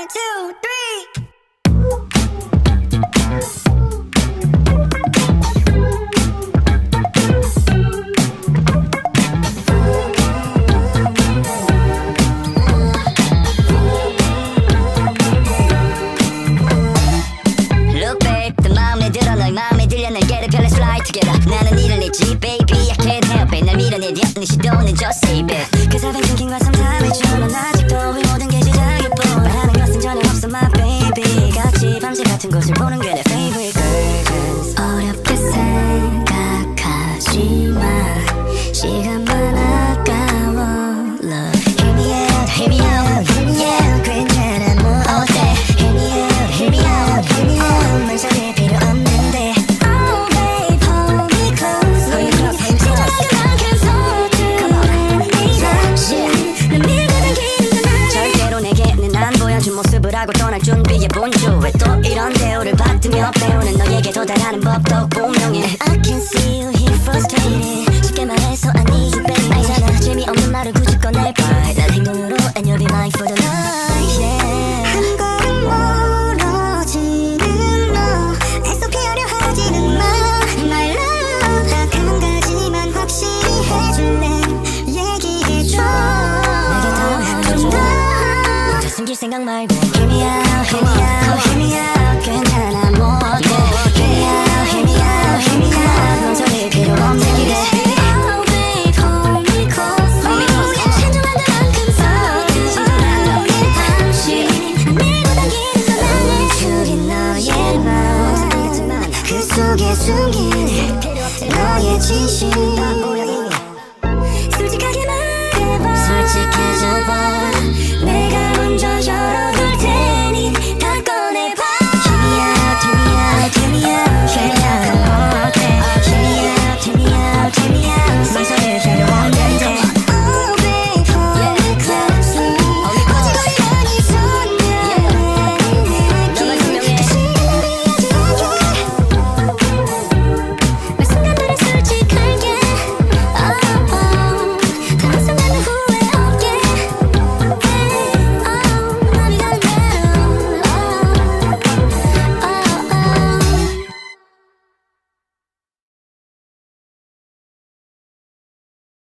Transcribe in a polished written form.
One, two, three. Look babe, 내 마음에 들어 너의 마음에 들려 날 get it, let's fly together. 나는 이를 냈지 baby, I can't help it. 날 밀어내려 네 시도는 just save it. Cause I've been thinking about some time with you. 넌 아직도 이 모든 게 시작일 뿐. 바라는 것은 전혀 없어 my baby. 같이 밤새 같은 곳을 보는 게 내 favorite girl. 어렵게 생각하지 마. 시간만 아까워. Look, hear me out, hear me out, hear me out. 괜찮아 뭐 어때? Hear me out, hear me out, hear me out. 말소리 필요 없는데. Oh babe, hold me close. 시작은 만큼 서투른 이 잠시 난 밀고 당기는 날 절대로 내게는 안 보여준 모습을 하고 떠날 준비해 본 주. 왜 또 이런 대우를 받으며 배우는 너에게 도달하는 법도 분명해. I can see you here frustrated. 쉽게 말해서 I need you baby. 알잖아 재미없는 말을 굳이 꺼낼 걸. 난 행동으로 and you'll be mine for the night yeah. 한 걸음 멀어지는 너 애써 피하려 하지는 마. My love 딱 한 가지만 확실히 해줄래. 얘기해줘 내게 더 숨겨. 혼자 숨길 생각 말고 Hear me out, hear me out.